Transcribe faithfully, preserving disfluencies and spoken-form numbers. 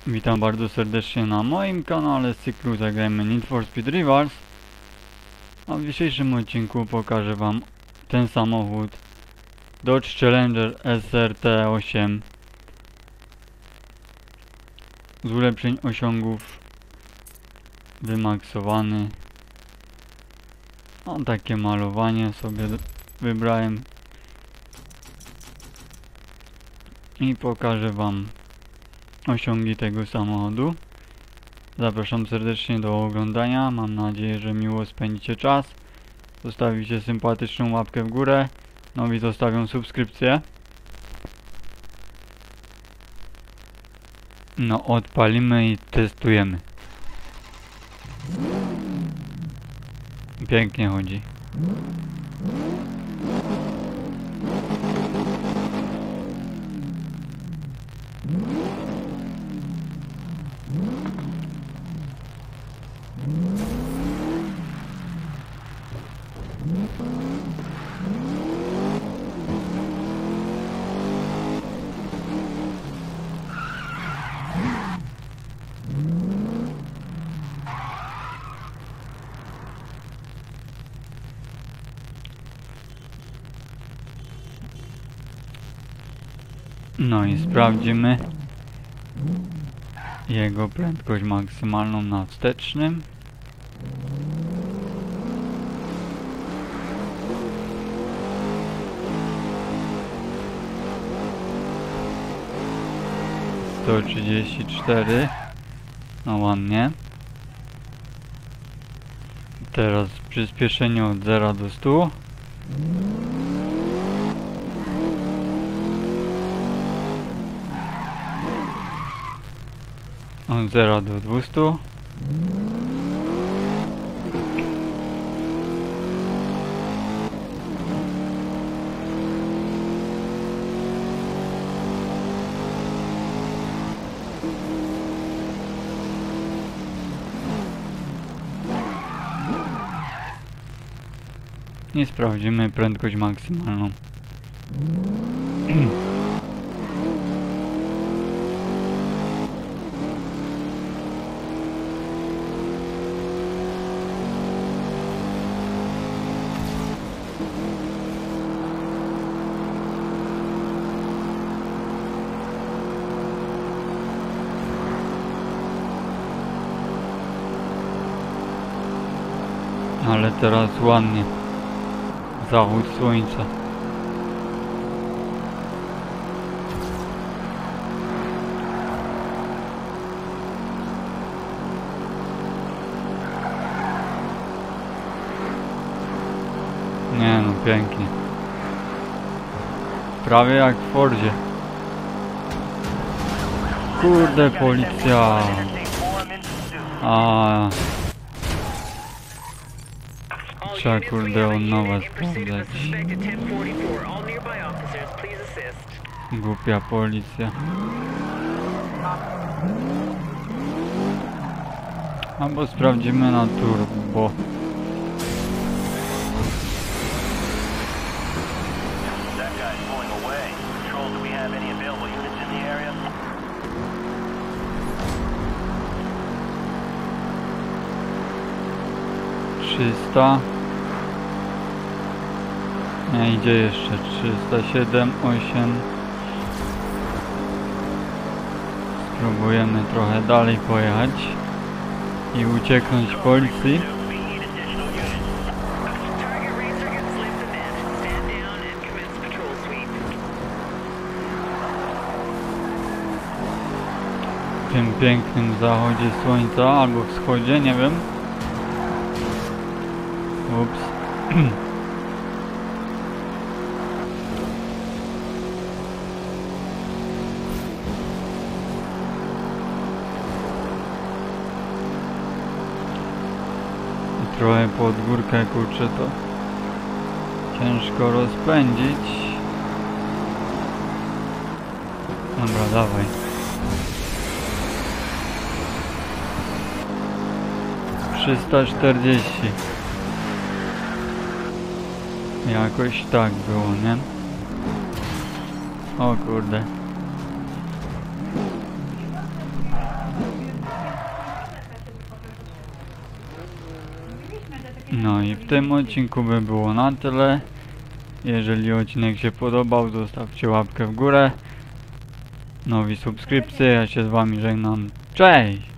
Witam bardzo serdecznie na moim kanale z cyklu Zagrajmy Need for Speed Rivals. A w dzisiejszym odcinku pokażę wam ten samochód Dodge Challenger S R T osiem z ulepszeń osiągów, wymaksowany. No, takie malowanie sobie wybrałem i pokażę wam osiągi tego samochodu. Zapraszam serdecznie do oglądania. Mam nadzieję, że miło spędzicie czas. Zostawicie sympatyczną łapkę w górę. Nowi zostawią subskrypcję. No, odpalimy i testujemy. Pięknie chodzi. No i sprawdzimy jego prędkość maksymalną na wstecznym. sto trzydzieści cztery. No ładnie. Teraz przyspieszenie od zera do stu. Od zera do dwustu. I sprawdzimy prędkość maksymalną. Ale teraz ładnie. Zachód słońca. Nie no, pięknie. Prawie jak w Fordzie. Kurde, policja. A. Trzeba kurde od nowa sprawdzać. Głupia policja. Albo sprawdzimy na turbo. trzysta. Nie, idzie jeszcze trzysta siedem, osiem. Spróbujemy trochę dalej pojechać i ucieknąć policji. W tym pięknym zachodzie słońca albo wschodzie, nie wiem. Ups. Trochę pod górkę, kurczę, to ciężko rozpędzić. Dobra, dawaj. trzysta czterdzieści. Jakoś tak było, nie? O kurde. No i w tym odcinku by było na tyle. Jeżeli odcinek się podobał, zostawcie łapkę w górę. Nowi subskrypcje, ja się z wami żegnam. Cześć!